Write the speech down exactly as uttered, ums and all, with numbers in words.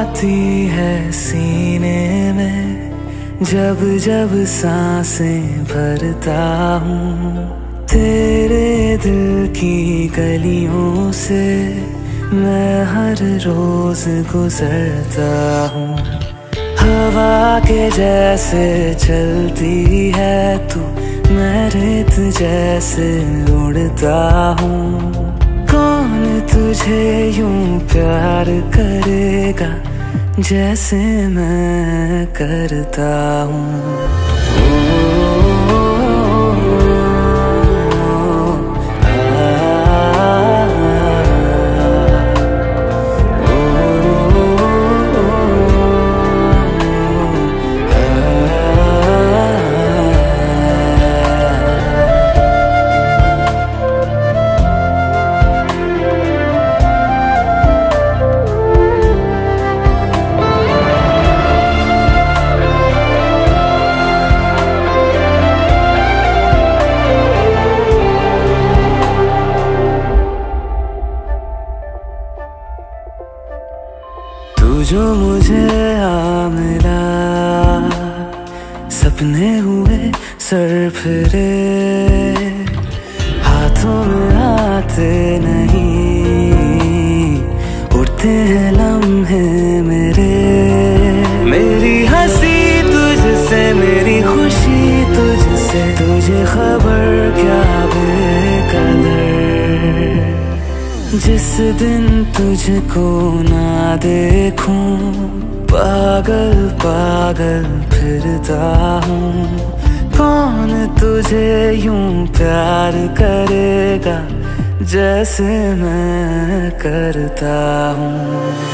होती है सीने में जब जब सांसें भरता हूँ। तेरे दिल की गलियों से मैं हर रोज गुजरता हूँ। हवा के जैसे चलती है तू, मैं रेत जैसे उड़ता हूँ। कौन तुझे यूं प्यार करेगा जैसे मैं करता हूँ। तू जो मुझे आ मिला, सपने हुए सर फिरे, हाथों में आते नहीं, उड़ते हैं लम्हे मेरे। मेरी हंसी तुझसे, मेरी खुशी तुझसे, तुझे खबर क्या बेकदर। जिस दिन तुझको ना देखूं, पागल पागल फिरता हूँ। कौन तुझे यूं प्यार करेगा जैसे मैं करता हूँ।